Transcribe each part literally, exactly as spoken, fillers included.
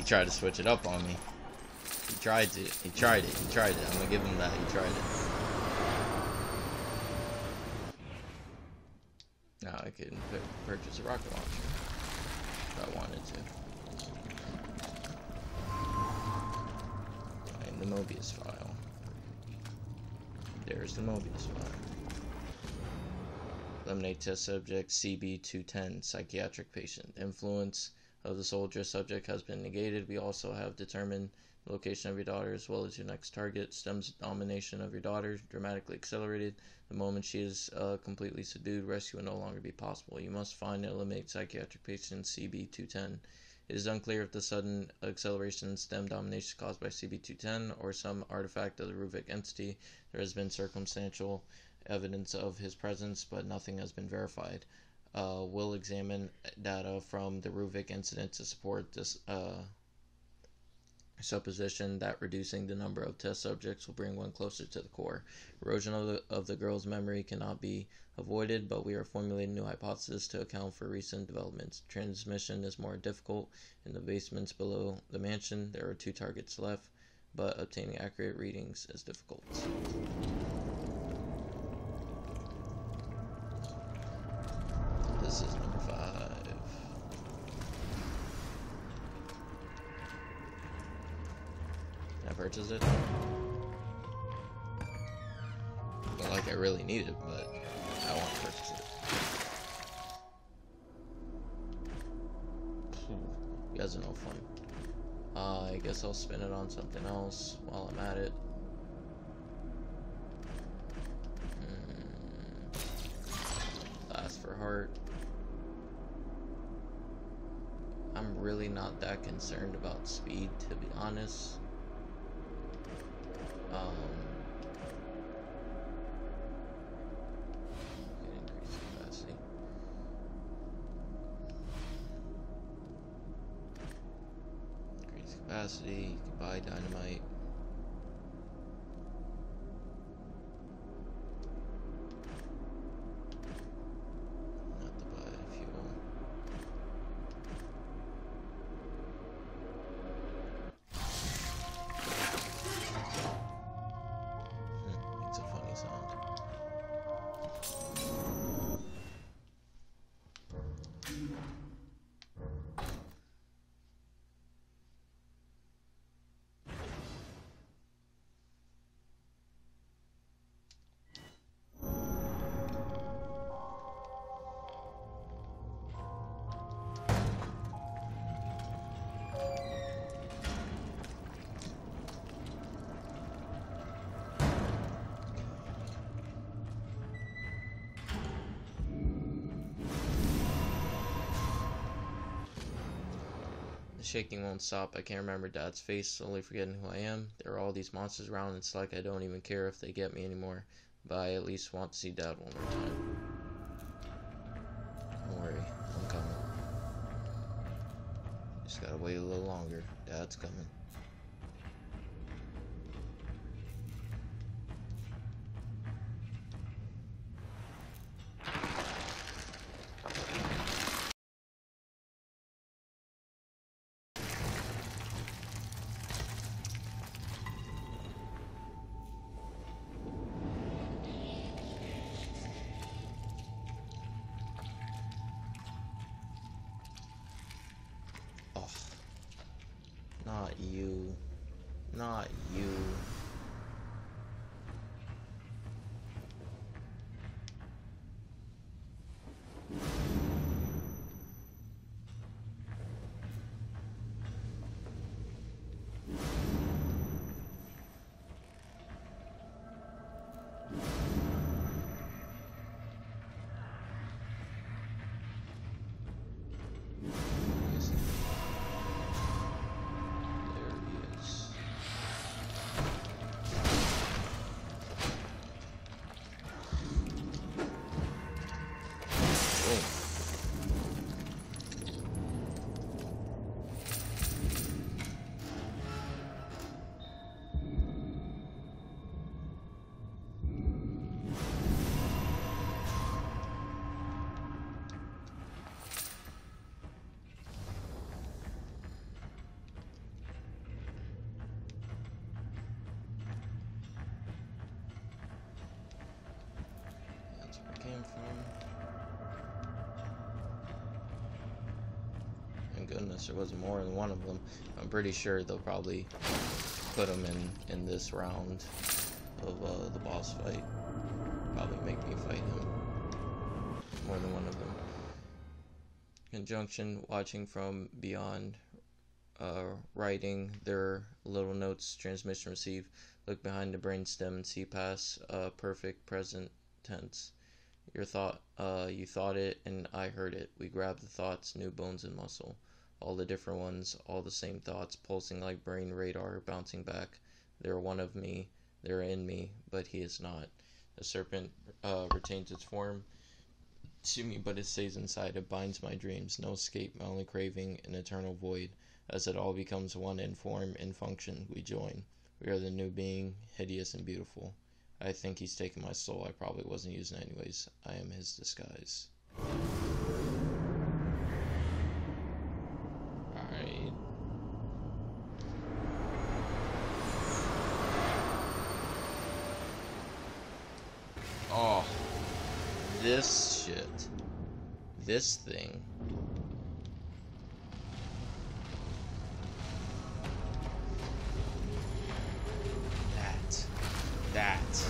He tried to switch it up on me. He tried to. He tried it. He tried it. I'm gonna give him that. He tried it. Now I can purchase a rocket launcher if I wanted to. Find the Mobius file. There's the Mobius file. Eliminate test subject C B two ten, psychiatric patient. Influence of the soldier subject has been negated. We also have determined the location of your daughter as well as your next target. Stem's domination of your daughter dramatically accelerated. The moment she is uh, completely subdued, rescue will no longer be possible. You must find and eliminate psychiatric patient C B two ten. It is unclear if the sudden acceleration in Stem domination is caused by C B two ten or some artifact of the Ruvik entity. There has been circumstantial evidence of his presence, but nothing has been verified. Uh, we'll examine data from the Ruvik incident to support this uh, supposition that reducing the number of test subjects will bring one closer to the core. Erosion of the, of the girl's memory cannot be avoided, but we are formulating new hypotheses to account for recent developments. Transmission is more difficult in the basements below the mansion. There are two targets left, but obtaining accurate readings is difficult. This is number five. Can I purchase it? Not like I really need it, but I want to purchase it. You guys are no fun. Uh, I guess I'll spin it on something else while I'm at it. Hmm. Last for heart. I'm really not that concerned about speed, to be honest. Um, increase capacity. Increase capacity. You can buy dynamite. Not to buy fuel. Shaking won't stop. I can't remember Dad's face, slowly forgetting who I am. There are all these monsters around. It's like I don't even care if they get me anymore, but I at least want to see Dad one more time. Don't worry, I'm coming. Just gotta wait a little longer. Dad's coming. Not you. Not you. goodness there wasn't more than one of them. I'm pretty sure they'll probably put them in, in this round of uh, the boss fight. Probably make me fight him. More than one of them. Conjunction, watching from beyond, uh, writing their little notes, transmission receive, look behind the brainstem and see past uh, perfect present tense. Your thought, uh, you thought it and I heard it. We grabbed the thoughts, new bones and muscle. All the different ones, all the same thoughts, pulsing like brain radar, bouncing back. They're one of me, they're in me, but he is not. The serpent uh, retains its form, to me, but it stays inside. It binds my dreams, no escape, my only craving, an eternal void. As it all becomes one in form and function, we join. We are the new being, hideous and beautiful. I think he's taken my soul. I probably wasn't using it anyways. I am his disguise. Alright. Oh. This shit. This thing. That. That.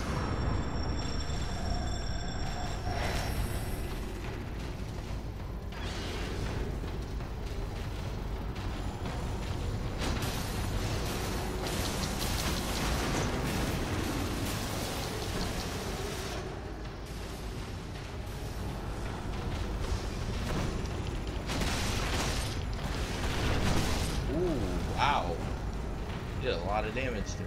Wow. Did a lot of damage to me.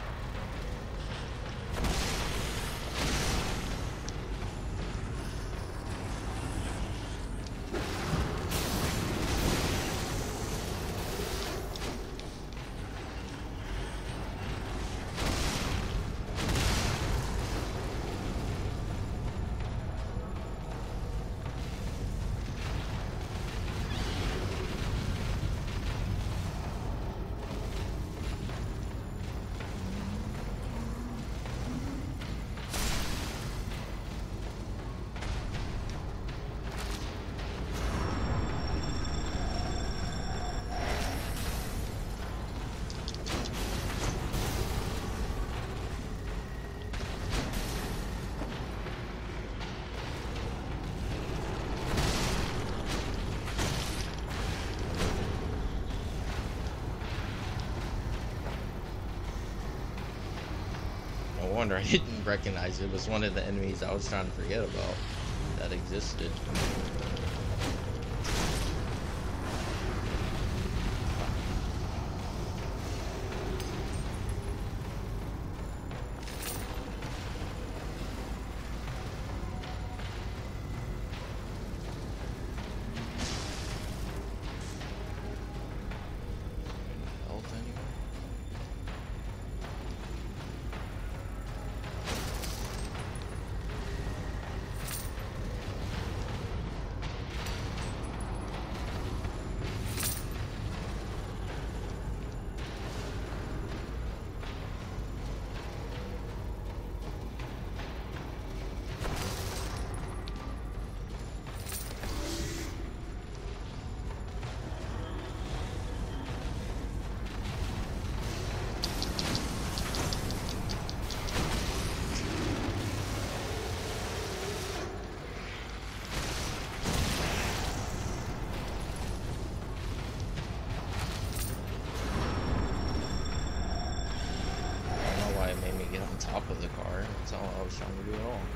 No wonder I didn't recognize it. It was one of the enemies I was trying to forget about that existed. Top of the car. That's all I was trying to do at all.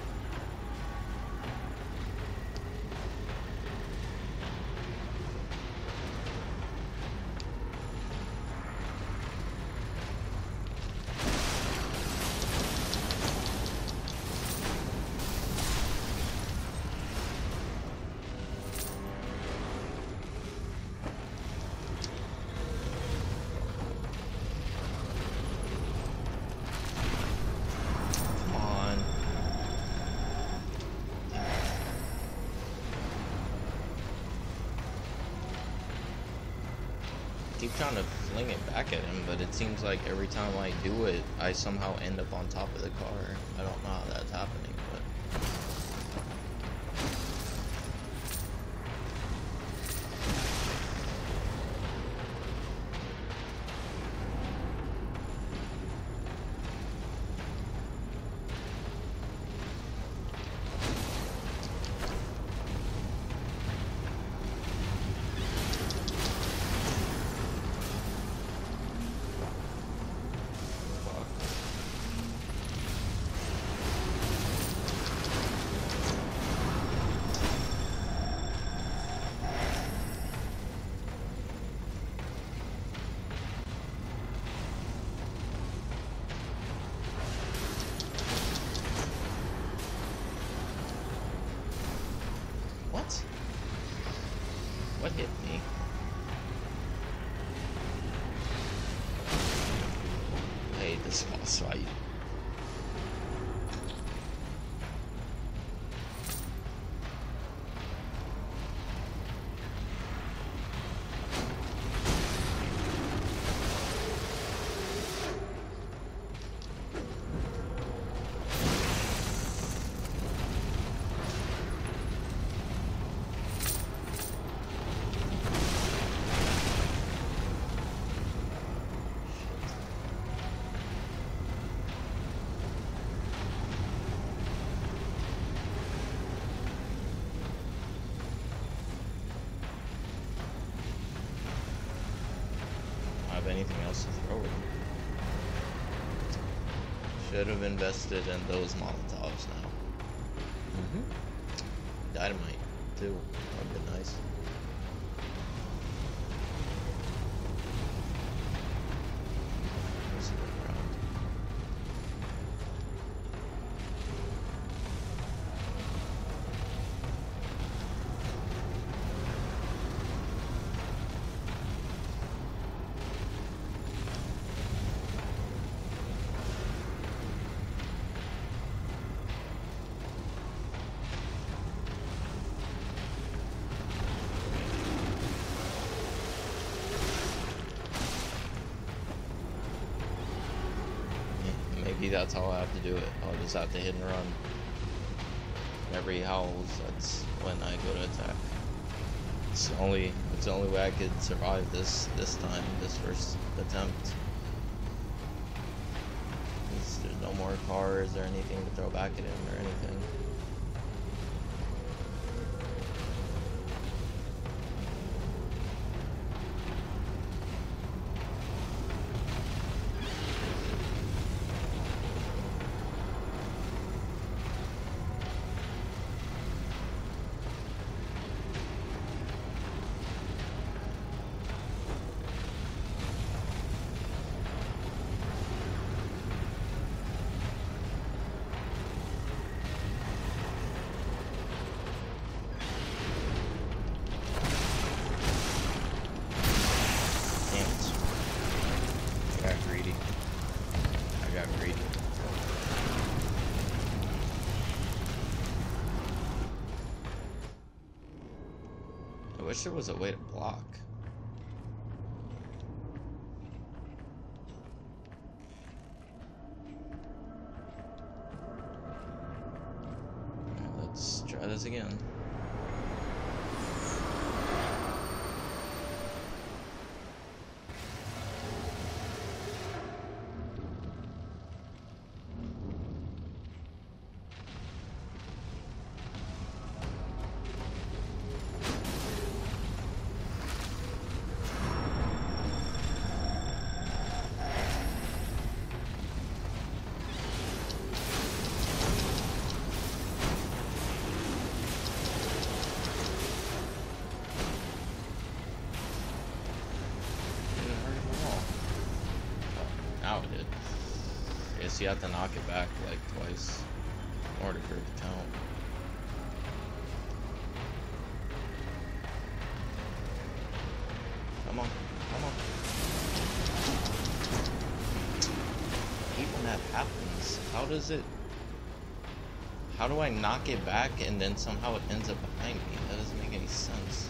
Keep trying to fling it back at him, but it seems like every time I do it, I somehow end up on top of the car. I don't know how that's happening, but... This fight. Anything else to throw with. Should have invested in those Molotovs now. Mm-hmm. Dynamite, too. That would have been nice. Maybe that's how I have to do it. I'll just have to hit and run. Whenever he howls, that's when I go to attack. It's the only it's the only way I could survive this this time, this first attempt. There's no more cars or anything to throw back at him or anything. I wish there was a way to block. Alright, let's try this again. Now it did. Guess you have to knock it back like twice in order for it to count. Come on, come on. I hate when that happens. How does it... How do I knock it back and then somehow it ends up behind me? That doesn't make any sense.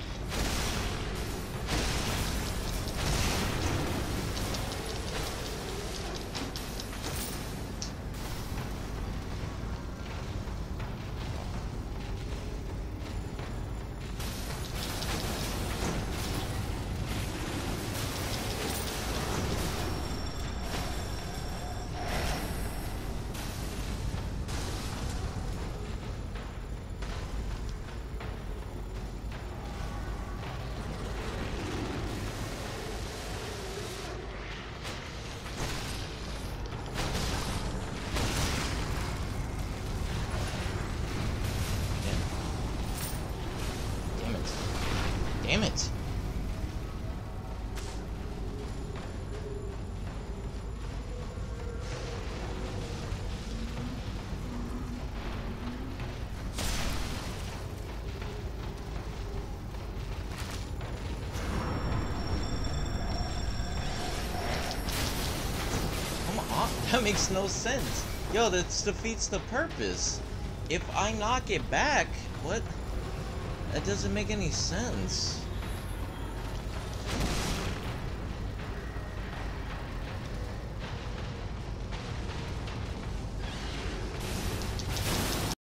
Damn it. Come on. That makes no sense. Yo, that defeats the purpose. If I knock it back, what? That doesn't make any sense.